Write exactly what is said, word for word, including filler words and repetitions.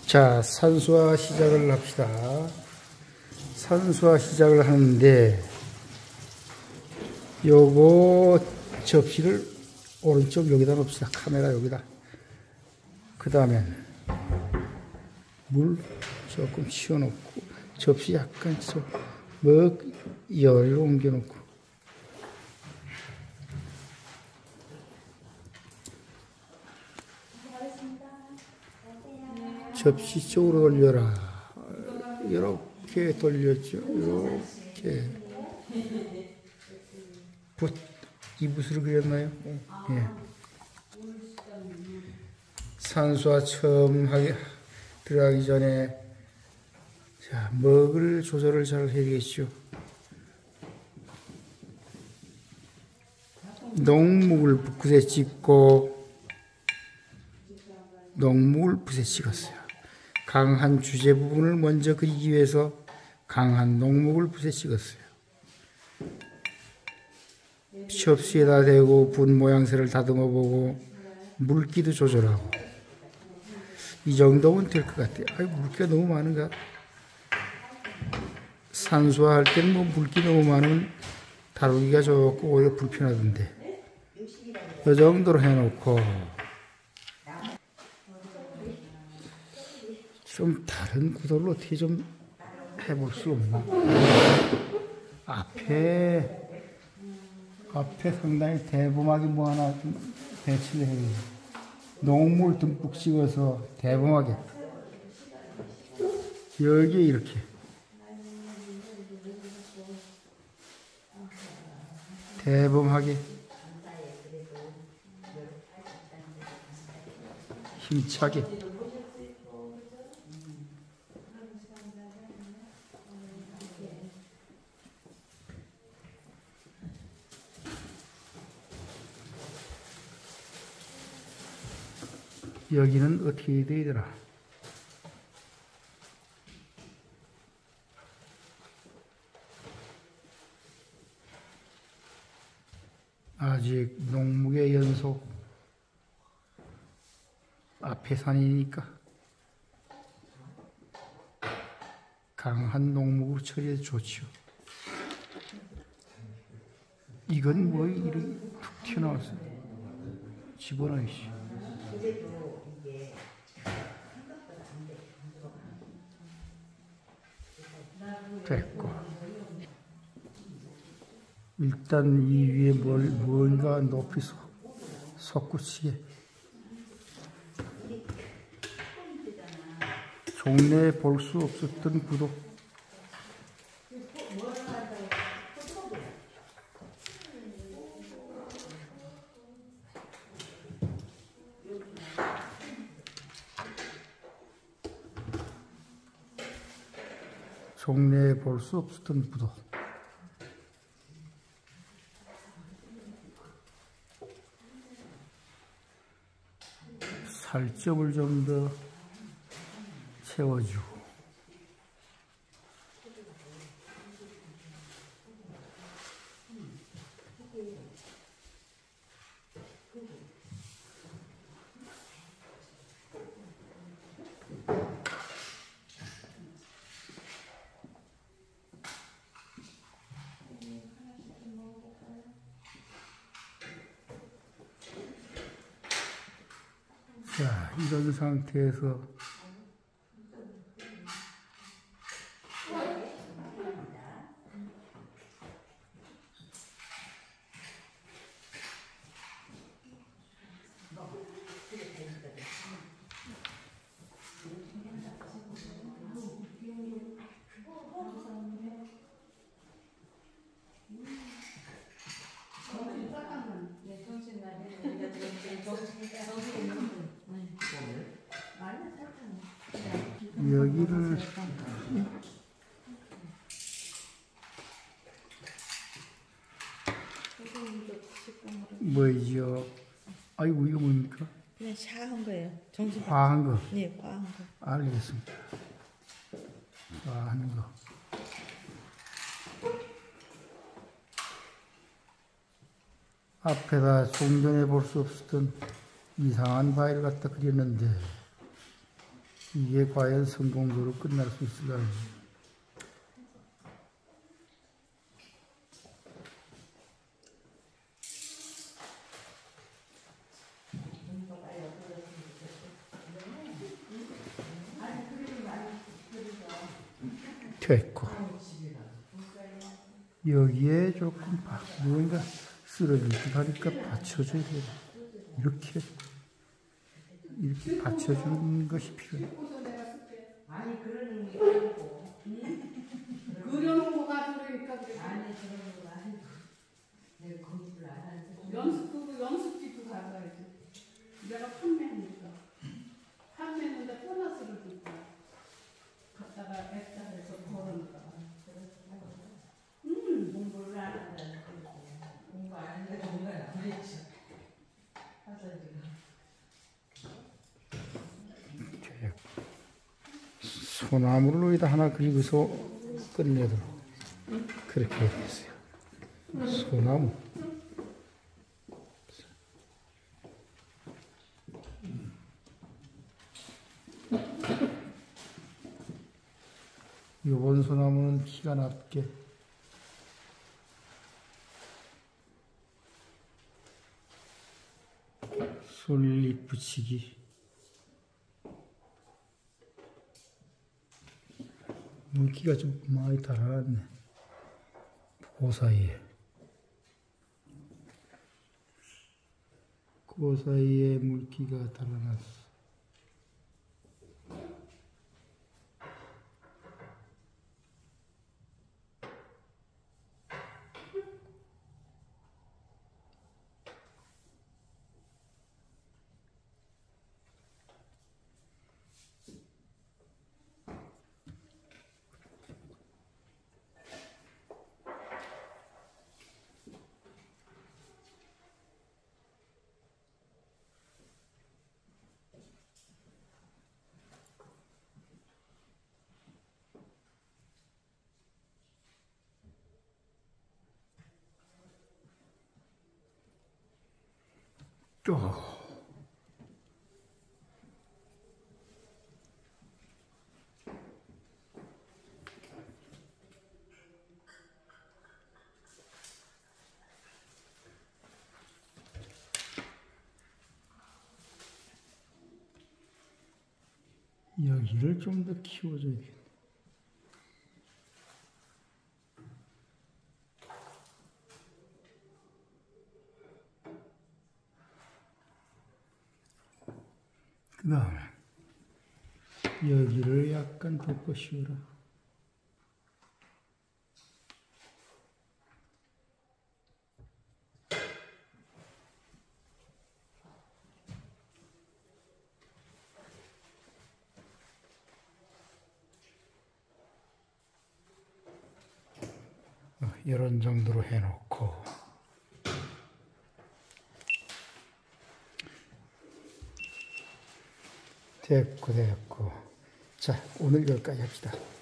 자, 산수화 시작을 합시다. 산수화 시작을 하는데, 요거 접시를 오른쪽 여기다 놓읍시다. 카메라 여기다. 그 다음엔 물 조금 치워놓고, 접시 약간 좀 먹, 열로 옮겨놓고, 접시 쪽으로 돌려라. 이렇게 돌렸죠. 이렇게. 붓, 이 붓으로 그렸나요? 네. 예. 산수화 처음 하기, 들어가기 전에, 자, 먹을 조절을 잘 해야겠죠. 농목을 붓에 찍고, 농목을 붓에 찍었어요. 강한 주제 부분을 먼저 그리기 위해서 강한 농목을 붓에 찍었어요. 접시에다 대고 붓 모양새를 다듬어 보고 물기도 조절하고 이 정도면 될 것 같아요. 아이, 물기가 너무 많은가? 산수화 할 때는 뭐 물기 너무 많으면 다루기가 좋고 오히려 불편하던데 이 정도로 해놓고 좀 다른 구도를 어떻게 좀 해볼 수 없나? 앞에, 앞에 상당히 대범하게 뭐 하나 좀 배치를 해야 돼요. 농물 듬뿍 찍어서 대범하게. 여기에 이렇게. 대범하게. 힘차게. 여기는 어떻게 돼야 되나? 아직 농목의 연속, 앞에 산이니까 강한 농목으로 처리해도 좋죠. 이건 뭐 이렇게 툭 튀어나왔어요. 집어넣으시. 됐고. 일단 이 위에 뭘, 뭔가 높이 솟, 솟구치게. 종래에 볼 수 없었던 구도. 종래에 볼 수 없었던 구도. 살점을 좀 더 채워주고. 자, 이런 상태에서 여기를 뭐죠? 아이고 이거 뭡니까? 그냥 샤한 거예요. 정신 화한 거. 네, 화한 거. 알겠습니다. 화하는 거. 앞에다 좀 전에 볼 수 없었던 이상한 바위를 갖다 그렸는데 이게 과연 성공적으로 끝날 수 있을까요? 됐고 여기에 조금 뭔가 쓰러질 듯 하니까 받쳐줘야 돼요. 이렇게 이렇게 받쳐주는 것이 필요해요. 아니 그러는 게 아니고 그려놓은 거 가지고니까 아니 그러는 거 아니고 내가 공부를 안 하는데 연습도 연습지도 가져야지. 내가 판매하니까 판매했는데 보너스를 줬다. 갖다가 액자 해서 걸어놓다가 음 공부를 안 한다는 거지. 공부 안 하는데 공부를 안 했죠. 하선이가 소나무를 여기다 하나 그리고서 끝내도록 그렇게 했어요. 소나무. 이번 소나무는 키가 낮게 솔잎 붙이기. 물기가 좀 많이 달아났네. 그 사이에. 그 사이에 물기가 달아났어. 또 여기를 좀 더 키워줘야겠네. 그 다음에 여기를 약간 덮어 씌워라. 어, 이런 정도로 해놓고 됐고 됐고 자 오늘 여기까지 합시다.